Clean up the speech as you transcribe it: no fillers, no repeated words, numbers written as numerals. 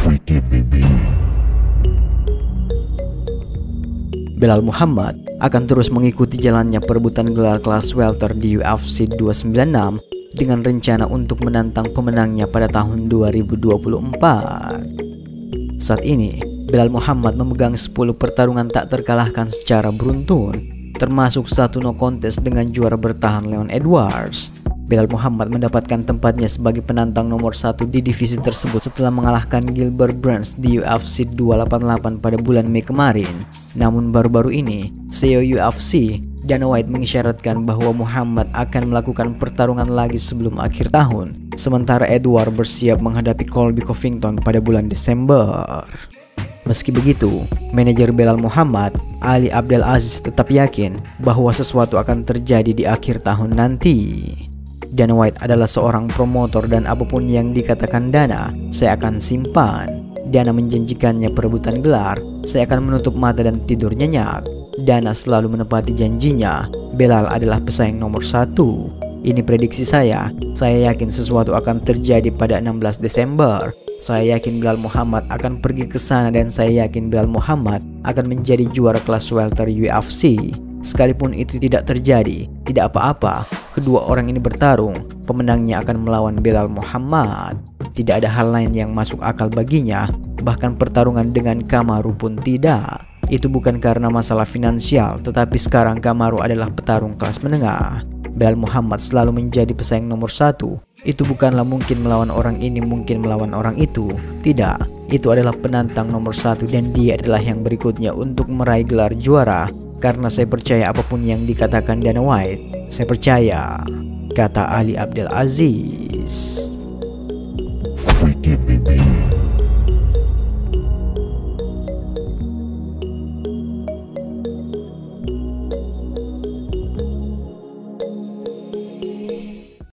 Belal Muhammad akan terus mengikuti jalannya perebutan gelar kelas welter di UFC 296 dengan rencana untuk menantang pemenangnya pada tahun 2024. Saat ini, Belal Muhammad memegang 10 pertarungan tak terkalahkan secara beruntun, termasuk satu no contest dengan juara bertahan Leon Edwards. Belal Muhammad mendapatkan tempatnya sebagai penantang nomor 1 di divisi tersebut setelah mengalahkan Gilbert Burns di UFC 288 pada bulan Mei kemarin. Namun baru-baru ini, CEO UFC, Dana White mengisyaratkan bahwa Muhammad akan melakukan pertarungan lagi sebelum akhir tahun, sementara Edwards bersiap menghadapi Colby Covington pada bulan Desember. Meski begitu, manajer Belal Muhammad, Ali Abdelaziz, tetap yakin bahwa sesuatu akan terjadi di akhir tahun nanti. Dana White adalah seorang promotor dan apapun yang dikatakan Dana, saya akan simpan. Dana menjanjikannya perebutan gelar, saya akan menutup mata dan tidur nyenyak. Dana selalu menepati janjinya. Belal adalah pesaing nomor 1. Ini prediksi saya yakin sesuatu akan terjadi pada 16 Desember. Saya yakin Belal Muhammad akan pergi ke sana dan saya yakin Belal Muhammad akan menjadi juara kelas welter UFC. Sekalipun itu tidak terjadi, tidak apa-apa. Kedua orang ini bertarung, pemenangnya akan melawan Belal Muhammad. Tidak ada hal lain yang masuk akal baginya, bahkan pertarungan dengan Kamaru pun tidak. Itu bukan karena masalah finansial, tetapi sekarang Kamaru adalah petarung kelas menengah. Belal Muhammad selalu menjadi pesaing nomor 1. Itu bukanlah mungkin melawan orang ini, mungkin melawan orang itu. Tidak, itu adalah penantang nomor 1 dan dia adalah yang berikutnya untuk meraih gelar juara. Karena saya percaya apapun yang dikatakan Dana White, saya percaya, kata Ali Abdelaziz.